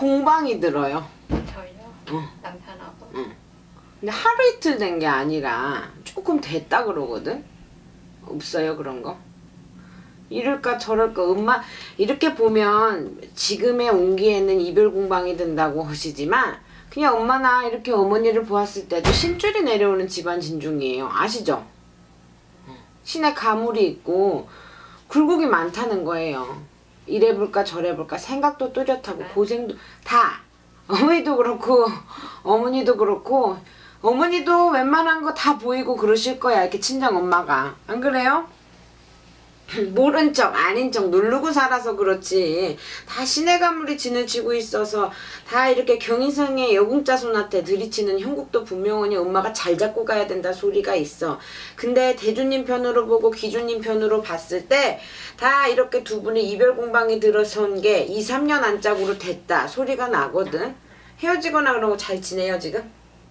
공방이 들어요. 저요? 남편하고? 응. 근데 하루 이틀 된 게 아니라 조금 됐다 그러거든? 없어요 그런 거? 이럴까 저럴까 엄마 이렇게 보면 지금의 온기에는 이별 공방이 든다고 하시지만 그냥 엄마나 이렇게 어머니를 보았을 때도 신줄이 내려오는 집안 진중이에요. 아시죠? 신의 가물이 있고 굴곡이 많다는 거예요. 이래볼까 저래볼까 생각도 뚜렷하고 고생도 다 어머니도 그렇고 어머니도 그렇고 어머니도 웬만한 거 다 보이고 그러실 거야. 이렇게 친정 엄마가. 안 그래요? 모른 척 아닌 척 누르고 살아서 그렇지 다 신의 가물이 지나치고 있어서 다 이렇게 경인성의 여궁자 손한테 들이치는 형국도 분명하니 엄마가 잘 잡고 가야 된다 소리가 있어. 근데 대주님 편으로 보고 기주님 편으로 봤을 때 다 이렇게 두 분이 이별 공방이 들어선 게 2, 3년 안짝으로 됐다 소리가 나거든. 헤어지거나 그런 거 잘 지내요 지금?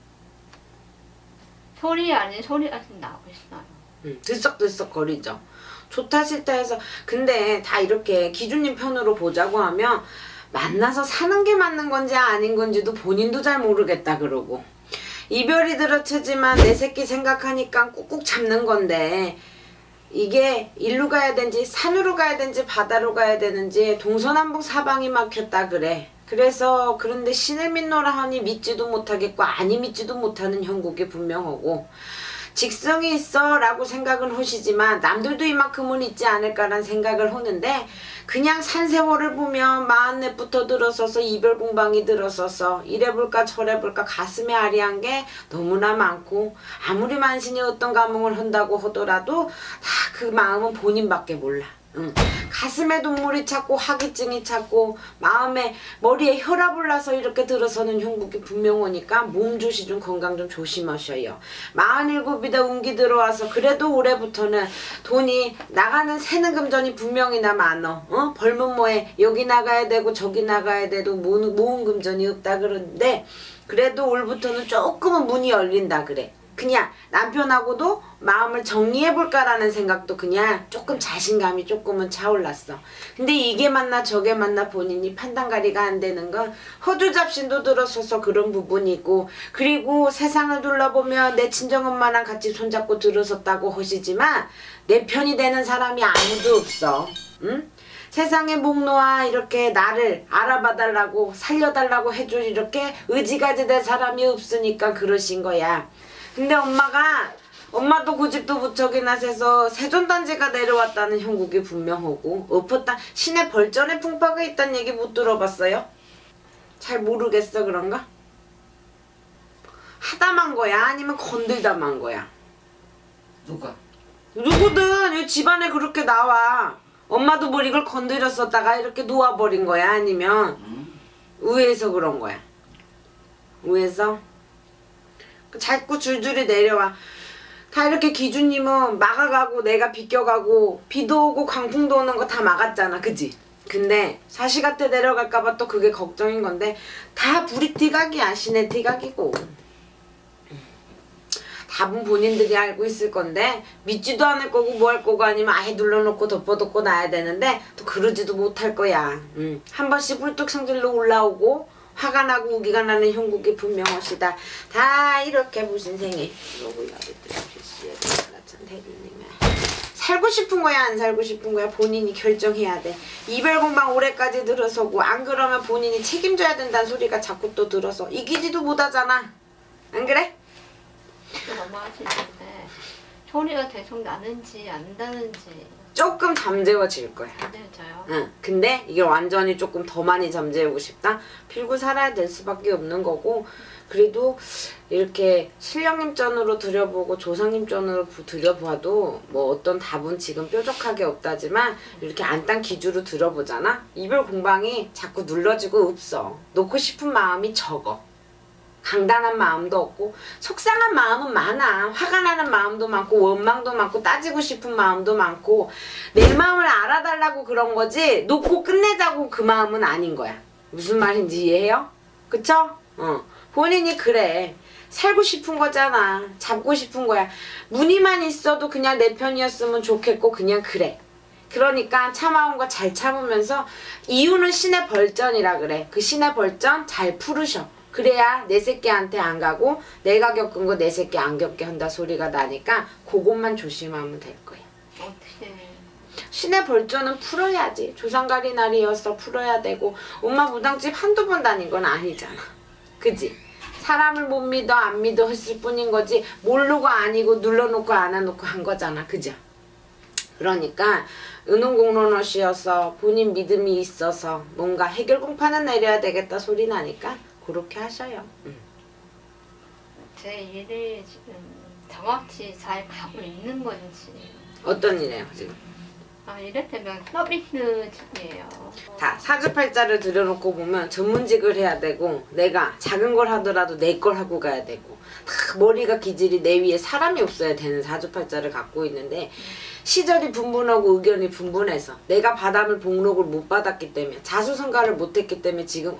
소리 아닌 소리가 나고 있어요. 들썩들썩 거리죠. 좋다 싫다 해서 근데 다 이렇게 기준님 편으로 보자고 하면 만나서 사는 게 맞는 건지 아닌 건지도 본인도 잘 모르겠다 그러고 이별이 들어치지만 내 새끼 생각하니까 꾹꾹 참는 건데 이게 일로 가야 되는지 산으로 가야 되는지 바다로 가야 되는지 동서남북 사방이 막혔다 그래. 그래서 그런데 신을 믿노라 하니 믿지도 못하겠고 아니 믿지도 못하는 형국이 분명하고 직성이 있어 라고 생각은 하시지만 남들도 이만큼은 있지 않을까라는 생각을 하는데 그냥 산세월을 보면 44부터 들어서서 이별 공방이 들어서서 이래볼까 저래볼까 가슴에 아리한 게 너무나 많고 아무리 만신이 어떤 감흥을 한다고 하더라도 다 그 마음은 본인밖에 몰라. 가슴에 눈물이 찼고 화기증이 찼고 마음에 머리에 혈압을 나서 이렇게 들어서는 형국이 분명하니까 몸조시 좀 건강 좀 조심하셔요. 47이다 운기 들어와서 그래도 올해부터는 돈이 나가는 새는 금전이 분명히나 많어. 벌문 뭐에 여기 나가야 되고 저기 나가야 돼도 모은 금전이 없다 그러는데 그래도 올부터는 조금은 문이 열린다 그래. 그냥 남편하고도 마음을 정리해볼까라는 생각도 그냥 조금 자신감이 조금은 차올랐어. 근데 이게 맞나 저게 맞나 본인이 판단가리가 안 되는 건 허주잡신도 들어서서 그런 부분이 있고 그리고 세상을 둘러보면 내 친정엄마랑 같이 손잡고 들어섰다고 하시지만 내 편이 되는 사람이 아무도 없어. 응? 세상에 목 놓아 이렇게 나를 알아봐달라고 살려달라고 해줄 이렇게 의지가지 될 사람이 없으니까 그러신 거야. 근데 엄마도 고집도 무척이나 세서 세존단지가 내려왔다는 형국이 분명하고 엎었다 신의 벌전에 풍파가 있다는 얘기 못 들어봤어요? 잘 모르겠어 그런가? 하다만 거야 아니면 건들다만 거야? 누가? 누구든 이 집안에 그렇게 나와. 엄마도 뭘 이걸 건드렸었다가 이렇게 놓아버린 거야 아니면 위에서 그런 거야? 위에서? 자꾸 줄줄이 내려와. 다 이렇게 기준님은 막아가고 내가 비껴가고 비도 오고 강풍도 오는 거 다 막았잖아 그지? 근데 사시한테 내려갈까봐 또 그게 걱정인 건데 다 불이 티각이야. 신의 티각이고 답은 본인들이 알고 있을 건데 믿지도 않을 거고 뭐 할 거고 아니면 아예 눌러놓고 덮어놓고 놔야 되는데 또 그러지도 못할 거야. 한 번씩 불뚝 성질로 올라오고 화가 나고 우기가 나는 형국이 분명하시다. 다 이렇게 무슨 생에 살고 싶은 거야 안 살고 싶은 거야 본인이 결정해야 돼. 이별 공방 올해까지 들어서고 안 그러면 본인이 책임져야 된다는 소리가 자꾸 또 들어서 이기지도 못하잖아. 안 그래? 너무 하시는데 소리가 계속 나는지 안 나는지 조금 잠재워질 거야. 잠재워져요? 응. 근데 이게 완전히 조금 더 많이 잠재우고 싶다? 필고 살아야 될 수밖에 없는 거고 그래도 이렇게 신령님 전으로 들여보고 조상님 전으로 들여봐도 뭐 어떤 답은 지금 뾰족하게 없다지만 이렇게 안딴 기주로 들어보잖아? 이별 공방이 자꾸 눌러지고 없어. 놓고 싶은 마음이 적어. 강단한 마음도 없고 속상한 마음은 많아. 화가 나는 마음도 많고 원망도 많고 따지고 싶은 마음도 많고 내 마음을 알아달라고 그런 거지 놓고 끝내자고 그 마음은 아닌 거야. 무슨 말인지 이해해요? 그쵸? 본인이 그래. 살고 싶은 거잖아. 잡고 싶은 거야. 무늬만 있어도 그냥 내 편이었으면 좋겠고 그냥 그래. 그러니까 참아온 거 잘 참으면서 이유는 신의 벌전이라 그래. 그 신의 벌전 잘 풀으셔. 그래야 내 새끼한테 안 가고 내가 겪은 거 내 새끼 안 겪게 한다 소리가 나니까 그것만 조심하면 될 거야. 어떻게 신의 벌전은 풀어야지. 조상가리 날이어서 풀어야 되고 엄마 무당집 한두 번 다닌 건 아니잖아. 그지? 사람을 못 믿어 안 믿어 했을 뿐인 거지 모르고 아니고 눌러놓고 안 해놓고 한 거잖아. 그죠? 그러니까 은혼공론어시여서 본인 믿음이 있어서 뭔가 해결공판은 내려야 되겠다 소리 나니까 그렇게 하셔요. 제 일이 지금 정확히 잘 가고 있는 건지. 어떤 일이에요 지금? 이를테면 서비스직이에요. 다 사주팔자를 들여놓고 보면 전문직을 해야 되고 내가 작은 걸 하더라도 내 걸 하고 가야 되고 다 머리가 기질이 내 위에 사람이 없어야 되는 사주팔자를 갖고 있는데 시절이 분분하고 의견이 분분해서 내가 바람을 복록을 못 받았기 때문에 자수성가를 못했기 때문에 지금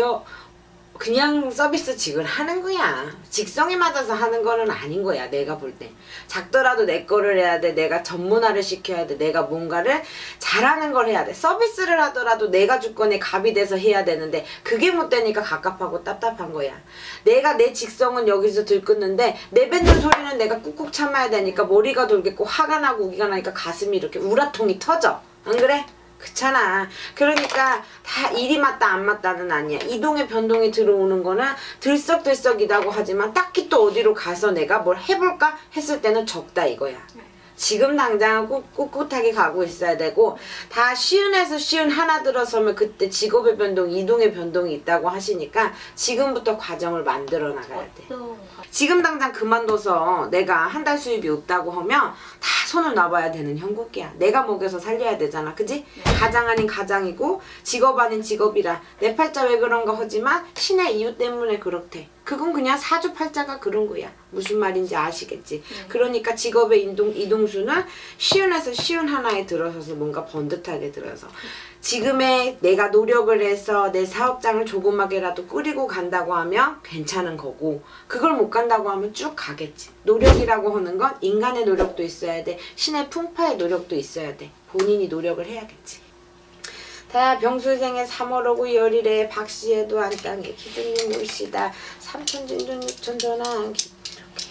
그냥 서비스직을 하는 거야. 직성에 맞아서 하는 거는 아닌 거야. 내가 볼 때. 작더라도 내 거를 해야 돼. 내가 전문화를 시켜야 돼. 내가 뭔가를 잘하는 걸 해야 돼. 서비스를 하더라도 내가 주권에 갑이 돼서 해야 되는데 그게 못 되니까 갑갑하고 답답한 거야. 내가 내 직성은 여기서 들끓는데 내뱉는 소리는 내가 꾹꾹 참아야 되니까 머리가 돌겠고 화가 나고 우기가 나니까 가슴이 이렇게 우라통이 터져. 안 그래? 그렇잖아. 그러니까 다 일이 맞다 안 맞다는 아니야. 이동의 변동이 들어오는 거는 들썩들썩이다고 하지만 딱히 또 어디로 가서 내가 뭘 해볼까 했을 때는 적다 이거야. 지금 당장은 꿋꿋하게 가고 있어야 되고 다 쉬운에서 쉬운 하나 들어서면 그때 직업의 변동, 이동의 변동이 있다고 하시니까 지금부터 과정을 만들어 나가야 돼. 지금 당장 그만둬서 내가 한 달 수입이 없다고 하면 다 손을 놔봐야 되는 형국이야. 내가 먹여서 살려야 되잖아. 그지? 가장 아닌 가장이고 직업 아닌 직업이라 내 팔자 왜 그런가 하지만 신의 이유 때문에 그렇대. 그건 그냥 사주팔자가 그런 거야. 무슨 말인지 아시겠지? 그러니까 직업의 이동수는 쉬운에서 쉬운 하나에 들어서서 뭔가 번듯하게 들어서 지금의 내가 노력을 해서 내 사업장을 조그맣게라도 꾸리고 간다고 하면 괜찮은 거고 그걸 못 간다고 하면 쭉 가겠지. 노력이라고 하는 건 인간의 노력도 있어야 돼. 신의 풍파의 노력도 있어야 돼. 본인이 노력을 해야겠지. 다 병술생의 3월호고 열일에 박씨에도 안 땅에 기둥님 올시다 삼천진둔 육천전환 이렇게.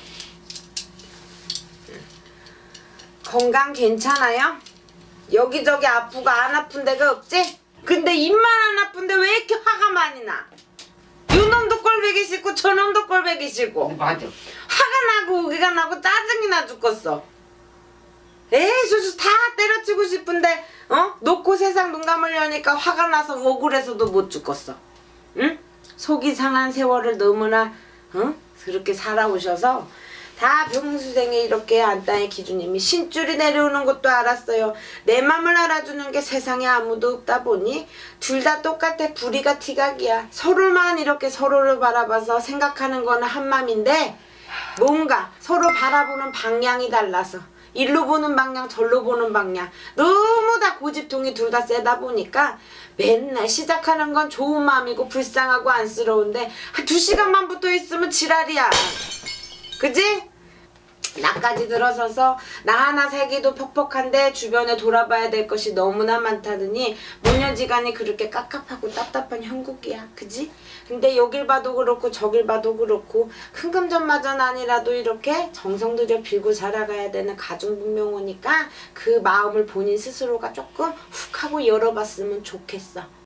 건강 괜찮아요? 여기저기 아프고 안 아픈 데가 없지? 근데 입만 안 아픈데 왜 이렇게 화가 많이 나? 요놈도 꼴보기 싫고 저놈도 꼴보기 싫고 맞아. 화가 나고 우기가 나고 짜증이 나 죽겠어. 에이 수수 다 때려치고 싶은데 놓고 세상 눈 감으려니까 화가 나서 억울해서도 못 죽겠어. 응? 속이 상한 세월을 너무나 그렇게 살아오셔서 다 병수생에 이렇게 안땅의 기주님이 신줄이 내려오는 것도 알았어요. 내 맘을 알아주는 게 세상에 아무도 없다 보니 둘 다 똑같아. 불이가 티각이야. 서로만 이렇게 서로를 바라봐서 생각하는 거는 한 맘인데 뭔가 서로 바라보는 방향이 달라서 일로 보는 방향 절로 보는 방향 너무 다 고집통이 둘 다 세다 보니까 맨날 시작하는 건 좋은 마음이고 불쌍하고 안쓰러운데 한 2시간만 붙어 있으면 지랄이야. 그지? 나까지 들어서서 나 하나 살기도 퍽퍽한데 주변에 돌아봐야 될 것이 너무나 많다더니 무녀지간이 그렇게 깝깝하고 답답한 형국이야. 그지? 근데 여길 봐도 그렇고 저길 봐도 그렇고 큰 금전마저는 아니라도 이렇게 정성 들여 빌고 살아가야 되는 가중분명호니까 그 마음을 본인 스스로가 조금 훅 하고 열어봤으면 좋겠어.